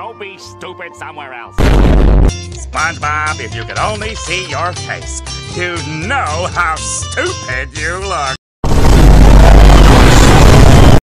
Go be stupid somewhere else. SpongeBob, if you could only see your face, you'd know how stupid you look.